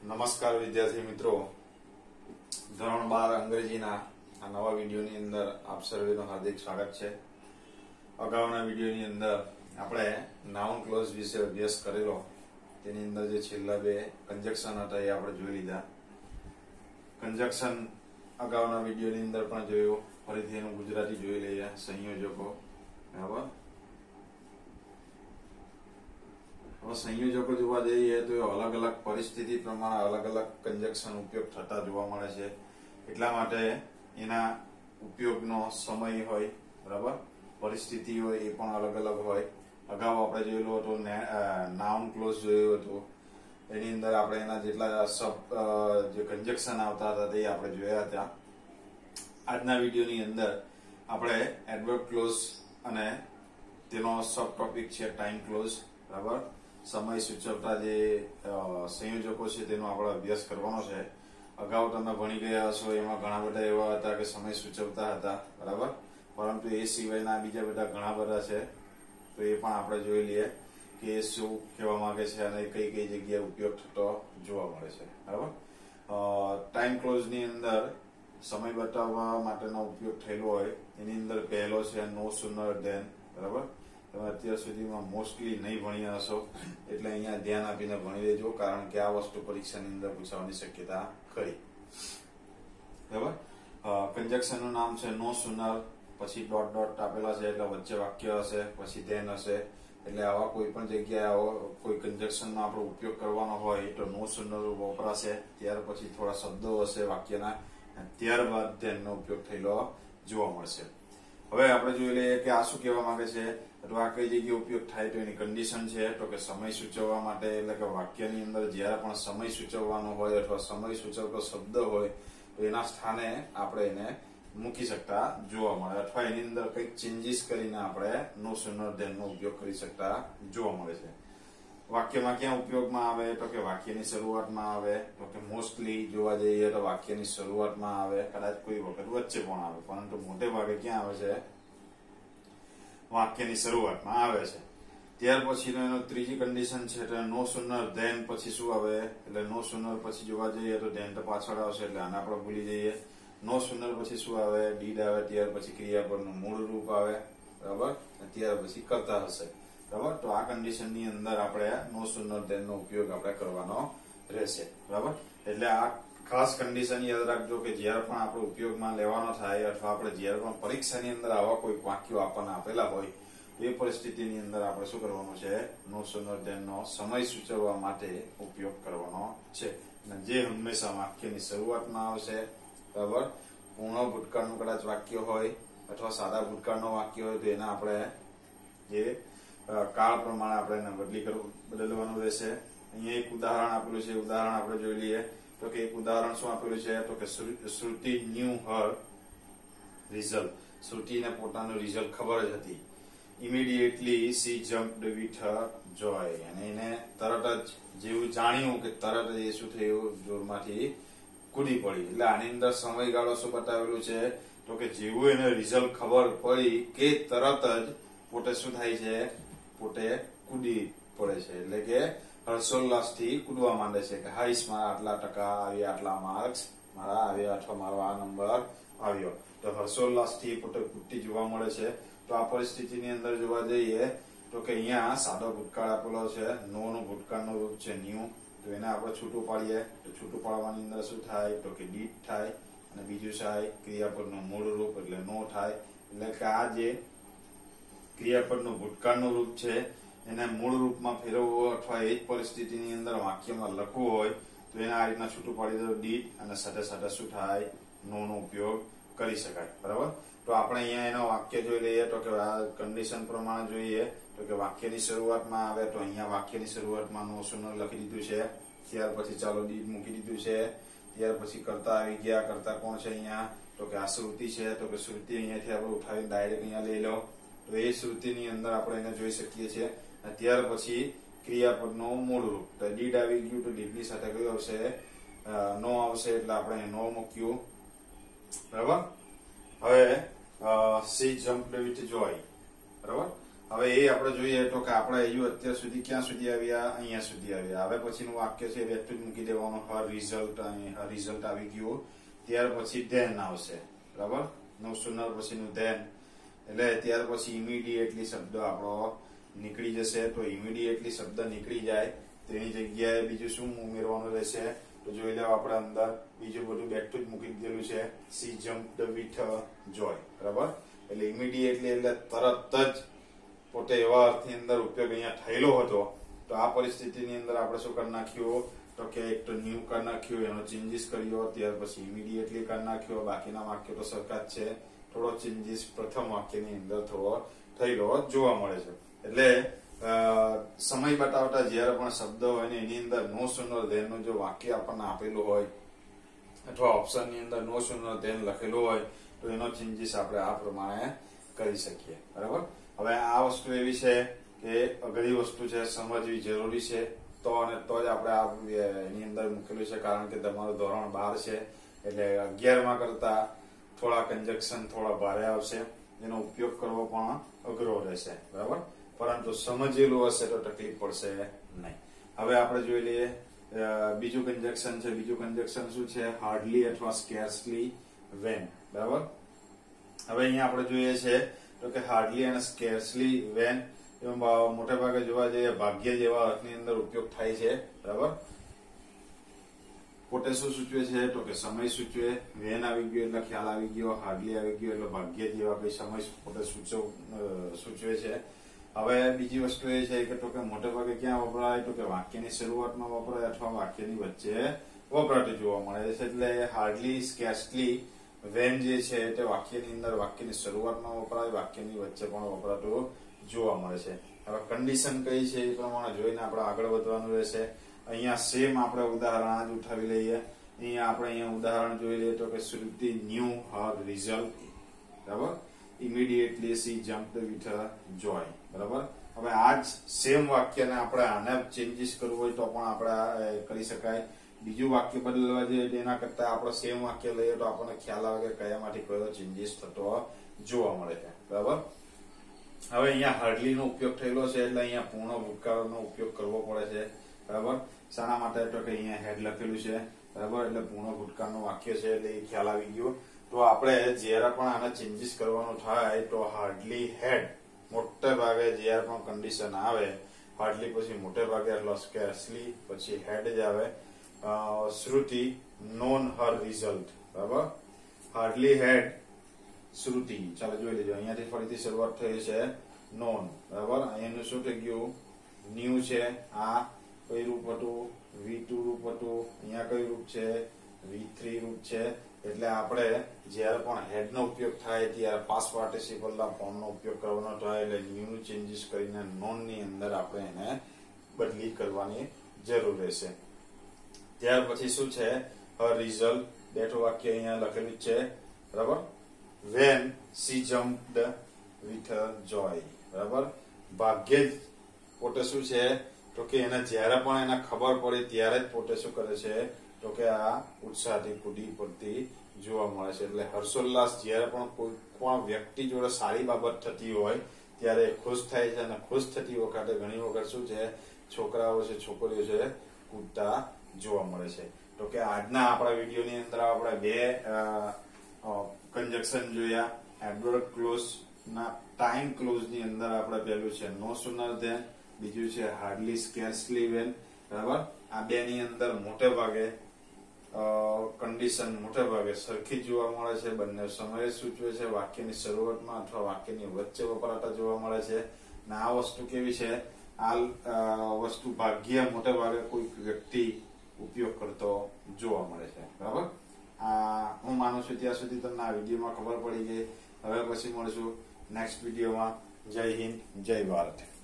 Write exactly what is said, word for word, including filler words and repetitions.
નમસ્કાર વિદ્યાર્થી મિત્રો, ધોરણ બાર અંગ્રેજીના આ નવા વિડીયોની અંદર આપ સર્વેનું હાર્દિક સ્વાગત છે। અગાઉના વિડીયોની અંદર આપણે નાઉન ક્લોઝ વિશે અભ્યાસ કરેલો, તેની અંદર જે છેલ્લા બે કંજક્શન હતા એ આપણે જોઈ લીધા। કંજક્શન અગાઉના વિડીયોની અંદર પણ જોયું, ફરીથી એનું ગુજરાતી જોઈ લઈએ। સંયોજકો, બરાબર। સંયોજકો જોવા જઈએ તો અલગ અલગ પરિસ્થિતિ પ્રમાણે અલગ અલગ કંજક્શન ઉપયોગ થતા જોવા મળે છે, એટલા માટે એના ઉપયોગનો સમય હોય, બરાબર, પરિસ્થિતિ હોય એ પણ અલગ અલગ હોય। અગાઉ આપણે જોયેલું હતું નાઉન ક્લોઝ જોયું હતું, એની અંદર આપણે એના જેટલા શબ્દ જે કંજક્શન આવતા હતા તે આપણે જોયા હતા। આજના વિડીયોની અંદર આપણે એડવર્બ ક્લોઝ અને તેનો સબ ટોપિક છે ટાઈમ ક્લોઝ, બરાબર, સમય સૂચવતા જે સંયોજકો છે તેનો આપણે અભ્યાસ કરવાનો છે। અગાઉ તમે ભણી ગયા હશો, એમાં ઘણા બધા એવા હતા કે સમય સૂચવતા હતા, બરાબર, પરંતુ એ સિવાયના બીજા બધા ઘણા બધા છે, તો એ પણ આપણે જોઈ લઈએ કે શું કહેવા માંગે છે અને કઈ કઈ જગ્યાએ ઉપયોગ થતો જોવા મળે છે, બરાબર। ટાઈમ ક્લોઝ ની અંદર સમય બતાવવા માટેનો ઉપયોગ થયેલો હોય, એની અંદર પહેલો છે નો સુનર ધેન, બરાબર। તમે અત્યાર સુધીમાં મોસ્ટલી નહીં ભણ્યા હશો, એટલે અહીંયા ધ્યાન આપીને ભણી લેજો, કારણ કે આ વસ્તુ પરીક્ષાની અંદર પૂછવાની શક્યતા ખરી, બરાબર। કંજક્શન નું નામ છે નો સુનર, પછી ડોટ ડોટ આપેલા છે એટલે વચ્ચે વાક્ય હશે, પછી ધેન હશે, એટલે આવા કોઈ પણ જગ્યાએ આવો કોઈ કંજક્શન નો આપણો ઉપયોગ કરવાનો હોય તો નો સુનર વપરાશે, ત્યાર પછી થોડા શબ્દો હશે વાક્યના, ત્યારબાદ ધેન નો ઉપયોગ થયેલો જોવા મળશે। હવે આપણે જોઈ લઈએ કે આ શું કહેવા માંગે છે, અથવા આ કઈ જગ્યાએ ઉપયોગ થાય તો એની કન્ડિશન છે, તો કે સમય સૂચવવા માટે, એટલે કે વાક્યની અંદર જ્યારે પણ સમય સૂચવવાનો હોય અથવા સમય સૂચવતો શબ્દ હોય તો એના સ્થાને આપણે એને મૂકી શકતા જોવા મળે, અથવા એની અંદર કંઈક ચેન્જીસ કરીને આપણે નો સુનર ધેન નો ઉપયોગ કરી શકતા જોવા મળે છે। વાક્યમાં ક્યાં ઉપયોગમાં આવે તો કે વાક્યની શરૂઆતમાં આવે, તો કે મોસ્ટલી જોવા જઈએ તો વાક્યની શરૂઆતમાં આવે, કદાચ કોઈ વખત વચ્ચે પણ આવે, પરંતુ મોટે ભાગે ક્યાં આવે છે, વાક્યની શરૂઆતમાં આવે છે। ત્યાર પછીનો એનો ત્રીજી કન્ડિશન છે એટલે નો સુનર ધેન પછી શું આવે, એટલે નો સુનર પછી જોવા જઈએ તો ધેન તો પાછળ આવશે, એટલે આને આપણે ભૂલી જઈએ। નો સુનર પછી શું આવે, ડીડ આવે, ત્યાર પછી ક્રિયાપદનું મૂળ રૂપ આવે, બરાબર, ત્યાર પછી કરતા હશે, બરાબર। તો આ કન્ડિશન ની અંદર આપણે નો સુનર ધેન નો ઉપયોગ આપણે કરવાનો રહેશે, બરાબર। એટલે આ ખાસ કન્ડિશન યાદ રાખજો કે જ્યારે પણ આપણે ઉપયોગમાં લેવાનો થાય, અથવા આપણે જ્યારે પણ પરીક્ષાની અંદર આવા કોઈ વાક્યો આપણને આપેલા હોય, એ પરિસ્થિતિની અંદર આપણે શું કરવાનું છે, નો સુનર ધેન નો સમય સૂચવવા માટે ઉપયોગ કરવાનો છે, અને જે હંમેશા વાક્યની શરૂઆતમાં આવશે, બરાબર। પૂર્ણ ભૂતકાળનું કદાચ વાક્ય હોય અથવા સાદા ભૂતકાળનો વાક્ય હોય તો એના આપણે જે કાળ પ્રમાણે આપણે એને બદલી કરવું બદલવાનું રહેશે। અહીંયા એક ઉદાહરણ આપેલું છે, ઉદાહરણ આપણે જોઈ લઈએ તો કે એક ઉદાહરણ શું આપેલું છે, તો કે શ્રુતિ ન્યુ હર રિઝલ્ટ, શ્રુતિને પોતાનું રિઝલ્ટ ખબર જ હતી, immediately she jumped with her joy, અને એને તરત જ જેવું જાણ્યું કે તરત જ એ શું થયું, જોરમાંથી કૂદી પડી, એટલે આની અંદર સમયગાળો શું બતાવેલું છે, તો કે જેવું એને રિઝલ્ટ ખબર પડી કે તરત જ પોતે શું થાય છે, પોતે કૂદી પડે છે, એટલે કે હર્ષોલ્લાસ થી કૂદવા માંડે છે કે હાઈસ મારા આટલા ટકા આવ્યા, આટલા માર્ક્સ મારા આવ્યા, અથવા મારો આ નંબર આવ્યો, તો હર્ષોલ્લાસ થી પોતે કૂદતી જોવા મળે છે। તો આ પરિસ્થિતિની અંદર જોવા જઈએ તો કે અહીંયા સાદો ભૂતકાળ આપેલો છે, નો નું ભૂતકાળનું રૂપ છે ન્યુ, તો એને આપણે છૂટું પાડીએ તો છૂટું પાડવાની અંદર શું થાય, તો કે ડીડ થાય, અને બીજું થાય ક્રિયાપદનું મૂળ રૂપ એટલે નો થાય, એટલે કે આ જે ક્રિયાપદનું ભૂતકાળનું રૂપ છે એને મૂળ રૂપમાં ફેરવવું અથવા એ જ પરિસ્થિતિની અંદર વાક્યમાં લખવું હોય તો એને આ રીતના છૂટું પાડી દો ડીડ, અને સાથે સાથે શું થાય, નો નો ઉપયોગ કરી શકાય, બરાબર। તો આપણે અહીંયા એનો વાક્ય જોઈ લઈએ તો કે આ કન્ડિશન પ્રમાણે જોઈએ તો કે વાક્યની શરૂઆતમાં આવે તો અહીંયા વાક્યની શરૂઆતમાં નો સુનર લખી દીધું છે, ત્યાર પછી ચાલો ડીડ મૂકી દીધું છે, ત્યાર પછી કરતા આવી ગયા, કરતા કોણ છે અહીંયા, તો કે આ શ્રુતિ છે, તો કે શ્રુતિ અહીંયાથી આપણે ઉઠાવીને ડાયરેક્ટ અહીંયા લઈ લો, તો એ શ્રુતિની અંદર આપણે એને જોઈ શકીએ છીએ। ત્યાર પછી ક્રિયાપદનું મૂળ રૂપ, તો ડીડ આવી ગયું તો ડીડ ની સાથે કયું આવશે, નો આવશે, એટલે આપણે નો મૂક્યું, બરાબર। હવે સી જમ્પ્ડ વિથ જોય, બરાબર, હવે એ આપણે જોઈએ તો કે આપણે અહીંયા અત્યાર સુધી ક્યાં સુધી આવ્યા, અહીંયા સુધી આવ્યા. હવે પછીનું વાક્ય છે બેઠું જ મૂકી દેવાનું. હર રિઝલ્ટ, હર રિઝલ્ટ આવી ગયું. ત્યાર પછી ધેન આવશે, બરાબર. નો સુનર પછીનું ધેન, એટલે ત્યાર પછી ઇમિડિયેટલી શબ્દ આપણો નીકળી જશે. તો ઇમિડિયેટલી શબ્દ નીકળી જાય તેની જગ્યાએ બીજું શું ઉમેરવાનું રહેશે? તો જોઈ લો આપણે અંદર બીજું બધું બેઠું જ મૂકી દીધેલું છે. સી જમ્પ્ડ વિથ જોય, બરાબર. એટલે ઇમિડિયેટલી એટલે તરત જ પોતે એવા અર્થની અંદર ઉપયોગ અહીંયા થયેલો હતો. તો આ પરિસ્થિતિની અંદર આપણે શું કરી નાખ્યું? તો કે એક તો ન્યુ કરી નાખ્યું, એનો ચેન્જીસ કર્યો. ત્યાર પછી ઇમિડિયેટલી કરી નાખ્યો. બાકીના વાક્યો તો સરખા જ છે. થોડો ચેન્જીસ પ્રથમ વાક્યની અંદર થોડો થયેલો જોવા મળે છે. એટલે સમય બતાવતા જયારે પણ શબ્દ હોય ને એની અંદર નો સુનર ધેન નું જો વાક્ય આપણને આપેલું હોય અથવા ઓપ્શન ની અંદર નો સુનર ધેન લખેલું હોય તો એનો ચેન્જીસ આપણે આ પ્રમાણે કરી શકીએ, બરાબર. હવે આ વસ્તુ એવી છે કે અઘરી વસ્તુ છે, સમજવી જરૂરી છે. તો અને તો જ આપણે આ એની અંદર મૂકેલું છે, કારણ કે તમારું ધોરણ બાર છે એટલે અગિયાર માં કરતા થોડા કંજક્શન થોડા ભારે આવશે, એનો ઉપયોગ કરવો પણ અઘરો રહેશે, બરાબર. પરંતુ સમજેલું હશે તો તકલીફ પડશે નહીં. હવે આપણે જોઈ લઈએ બીજું કંજક્શન છે. બીજું કંજક્શન શું છે? હાર્ડલી અથવા સ્કેર્સલી વેન, બરાબર. હવે અહીંયા આપણે જોઈએ છે તો કે હાર્ડલી અને સ્કેર્સલી વેન મોટે ભાગે જોવા જઈએ ભાગ્ય જેવા અર્થની અંદર ઉપયોગ થાય છે, બરાબર. પોતે શું સૂચવે છે? તો કે સમય સૂચવે. વેન આવી ગયો એટલે ખ્યાલ આવી ગયો. હાર્ડલી આવી ગયો એટલે ભાગ્ય જેવા કઈ સમય પોતે સૂચવે છે. હવે બીજી વસ્તુ એ છે કે તો કે મોટે ભાગે ક્યાં વપરાય? તો કે વાક્યની શરૂઆતમાં વપરાય અથવા વાક્યની વચ્ચે વપરાતું જોવા મળે છે. એટલે હાર્ડલી સ્કેર્સલી વેન જે છે તે વાક્યની અંદર વાક્યની શરૂઆતમાં વપરાય, વાક્યની વચ્ચે પણ વપરાતું જોવા મળે છે. હવે કન્ડિશન કઈ છે એ પ્રમાણે જોઈને આપણે આગળ વધવાનું રહેશે. અહીંયા સેમ આપણે ઉદાહરણ જ ઉઠાવી લઈએ. અહીંયા આપણે અહીંયા ઉદાહરણ જોઈ લઈએ તો કે શ્રુતિ ન્યુ હર રિઝલ્ટ, બરાબર. Immediately she jumped with joy, બરાબર. હવે આ જ સેમ વાક્યને આપણે આને ચેન્જીસ કરવું હોય તો પણ આપણે કરી શકાય. બીજું વાક્ય બદલવા જોઈએ તેના કરતા આપણે સેમ વાક્ય લઈએ તો આપણને ખ્યાલ આવે કે કયામાંથી કયો ચેન્જીસ થતો જોવા મળે છે, બરાબર. હવે અહીંયા હાર્ડલી નો ઉપયોગ થયેલો છે એટલે અહીંયા પૂર્ણ ભૂતકાળનો ઉપયોગ કરવો પડે છે, બરાબર. શાના માટે? તો કે અહીંયા હેડ લખેલું છે, બરાબર. એટલે પૂર્ણ ભૂતકાળનું વાક્ય છે એટલે એ ખ્યાલ આવી ગયો. તો આપણે જયારે પણ આને ચેન્જીસ કરવાનું થાય તો હાર્ડલી હેડ મોટે ભાગે જયારે પણ કન્ડિશન આવે હાર્ડલી પછી મોટે ભાગે એટલે સ્કેર્સલી પછી હેડ જ આવે. શ્રુતિ નોન હર રિઝલ્ટ, બરાબર. Hardly had Shruti. ચાલો જોઈ લેજો. અહીંયાથી ફરીથી શરૂઆત થઈ છે નોન, બરાબર. અહીંયાનું શું થઈ ગયું? ન્યુ છે. આ કઈ રૂપ હતું? વી ટુ રૂપ હતું. અહીંયા કઈ રૂપ છે? વી થ્રી રૂપ છે. એટલે આપણે જયારે પણ હેડ નો ઉપયોગ થાય ત્યારે પાસ્ટ પાર્ટિસિપલ ના ફોર્મ નો ઉપયોગ કરવાનો થાય એટલે ન્યુ નું ચેન્જીસ કરીને નોન ની અંદર આપણે એને બદલી કરવાની જરૂર રહેશે. ત્યાર પછી શું છે? Her result. બેઠું વાક્ય અહીંયા લખેલું છે, બરાબર. When she jumped with joy, બરાબર. ભાગ્યે જ પોતે શું છે તો કે એને જયારે પણ એને ખબર પડે ત્યારે જ પોતે શું કરે છે તો કે આ ઉત્સાહથી કૂદી પડતી જોવા મળે છે. એટલે હર્ષોલ્લાસ જયારે પણ કોઈ પણ વ્યક્તિ જોડે સારી બાબત થતી હોય ત્યારે ખુશ થાય છે અને ખુશ થતી વખતે ઘણી વખત શું છે છોકરાઓ છે છોકરીઓ છે કૂદતા જોવા મળે છે. તો કે આજના આપણા વિડીયોની અંદર આપણે બે કંજક્શન જોયા. એડવર્બ ક્લોઝ ના ટાઈમ ક્લોઝ ની અંદર આપણે પહેલું છે નો સુનર ધેન, બીજું છે હાર્ડલી સ્કેર્સલી વેન, બરાબર. આ બે ની અંદર મોટે ભાગે કન્ડિશન મોટે ભાગે સરખી જોવા મળે છે. બંને સમય સૂચવે છે. વાક્યની શરૂઆતમાં અથવા વાક્યની વચ્ચે વપરાતા જોવા મળે છે. અને આ વસ્તુ કેવી છે? આ વસ્તુ ભાગ્ય મોટે ભાગે કોઈ વ્યક્તિ ઉપયોગ કરતો જોવા મળે છે, બરાબર. આ હું માનું છું ત્યાં સુધી તમને આ વિડીયોમાં ખબર પડી ગઈ. હવે પછી મળશું નેક્સ્ટ વિડીયોમાં. જય હિન્દ, જય ભારત.